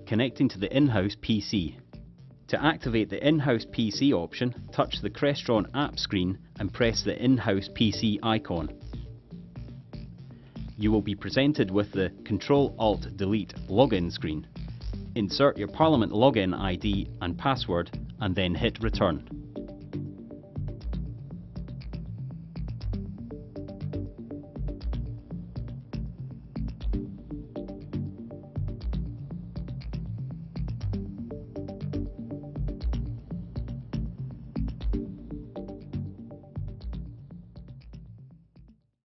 connecting to the in-house PC. To activate the in-house PC option, touch the Crestron app screen and press the in-house PC icon. You will be presented with the Ctrl-Alt-Delete login screen. Insert your Parliament login ID and password and then hit return.